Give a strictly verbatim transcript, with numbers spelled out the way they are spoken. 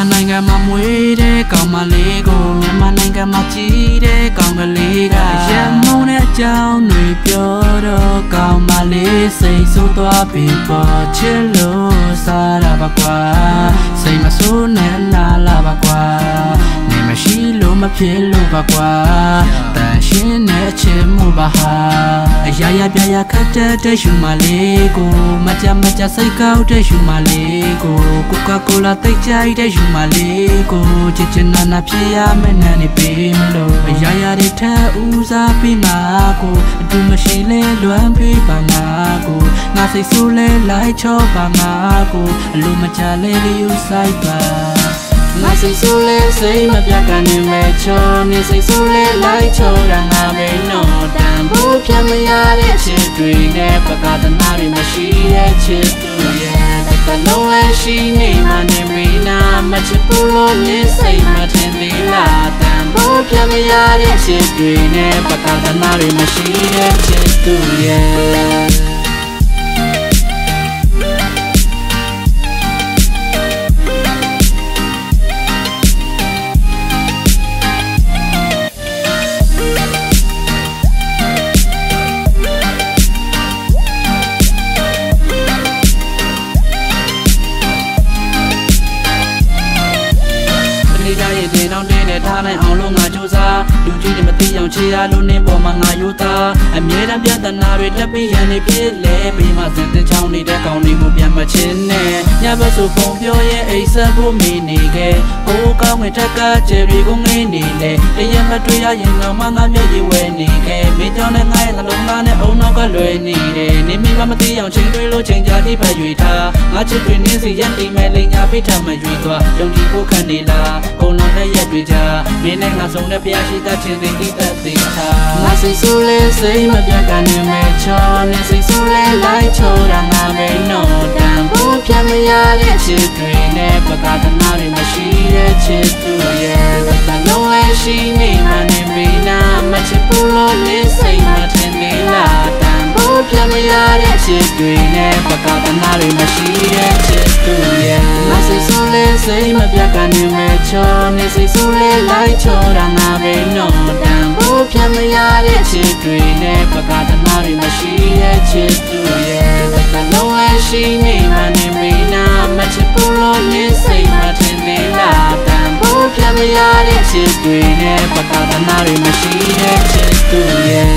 မြန်မာနိုင်ငံမှာမွေးတဲ့ကောင်မလေးကိုမြန်မာနိုင်ငံမှာကြီးတဲ့ကောင်ကလေးကရံမုန်းတဲ့အကြောင်းတွေပြောတော့ကောင်မလေးစိတ်ဆိုးသွားပြီပေါ်ချစ်လို့စားတာပါကွာစိတ်မဆိုးနဲ့နာလာပါကွာနေမရှိလို့မဖြစ်လို့ပါကွာတန်ရှင်းတဲ့အချစ်မှုပါဟာအရာရာပြရာခတ်တဲ့ရှူမလေးကိုမကြမကြစိတ်ကောက်တဲ့ရှူမလေးကိုကိုကာကိုလာတိတ်ကြိုက်တဲ့ရှူမလေးကိုချစ်ချင်နာနာဖြစ်ရမယ်နဲ့နေပေးမလို့အရာရာတွေထပ်ဦးစားပြီးမှာကိုအတူမရှိလဲလွမ်းပြီးပါငါကိုငါစိတ်ဆိုးလဲလိုက်ချောပါငါကိုအလိုမချလဲယူဆိုင်ပါငါစိတ်ဆိုးလဲစိတ်မပြတ်ကနေမဲ့ချောနေစိတ်ဆိုးလဲလိုက်ချောတာငါပဲနော်တန်ဖို့ဖြတ်မရတဲ့ချစ်တွေနဲ့ပကဒနာတွေမရှိတဲ့ချစ်သူရဲ့တလုံးလဲရှိနေမှနေမီနာမချစ်ဘူးလို့နေစိတ်မထင်သေးလားတန်ဖို့ဖြတ်မရတဲ့ချစ်တွေနဲ့ပကဒနာတွေမရှိတဲ့ချစ်သူရဲ့ဒီနောက်တင်းနဲ့ထားနိုင်အောင်လို့ငါကြိုးစားလူကြီးတွေမသိအောင်ချေရလို့နေပေါ်မှာငါယူသားအမြဲတမ်းပြဿနာတွေတက်ပြီးရန်နေဖြစ်လေပြီးမှစင်တင်ချောင်းနေတဲ့ကောင်တွေကိုပြန်မချင်းနဲ့ညဘက်ဆိုပုံပြောရဲ့အိဆက်ဖို့မီနေခဲ့ကိုကောင်းငယ်ထက်ကကျယ်တွေကိုငေးနေလေတရမတွေ့ရရင်တော့မှငါမျက်ရည်ဝဲနေခဲ့မင်းကြောင့်နဲ့ငါရဲ့နှလုံးသားနဲ့အုံနောက်ကလွယ်နေတယ်နေမိမမသိအောင်ချိန်တွေလို့ချိန်ကြတိဖက်ရွေထားငါချစ်တွေနေစီရက်တိမဲ့လိန်ညာပိထမရွေသွားယုံကြည်ဖို့ခံနေလားကုန်လုံးနဲ့ရက်တွေကြမင်းနဲ့ငါဆုံးတဲ့ဖျားရှိတတ်ခြင်းတွေတိသက်သိထားငါစိတ်ဆိုးလဲစိတ်မပြတ်ကနေမဲ့ချောနေစိတ်ဆိုးလဲလိုက်ချောတာငါပဲနော်တန်ဖို့ဖြတ်မရတဲ့ချစ်တွေနဲ့ပကဒနာတွေမရှိတဲ့ချစ်သူရဲ့တလုံးလဲရှိနေမှနေမီနာမချစ်ဘူးလို့နေစိတ်မထင်သေးလားတန်ဖို့ဖြတ်မရတဲ့ချစ်တွေနဲ့ပကဒနာတွေမရှိတဲ့ချစ်သူရဲ့ငါစိတ်ဆိုးလဲစိတ်မပြတ်ကနေမဲ့ချောနေစိတ်ဆိုးလဲလိုက်ချောတာငါပဲနော်တန်ဖို့ဖြတ်မရတဲ့ချစ်တွေနဲ့ပကဒနာတွေမရှိတဲ့ချစ်သူရဲ့တလုံးလဲရှိနေမှနေမီနာမချစ်ဘူးလို့နေစိတ်မထင်သေးလားတန်ဖို့ဖြတ်မရတဲ့ချစ်တွေနဲ့ပကဒနာတွေမရှိတဲ့ချစ်သူရဲ့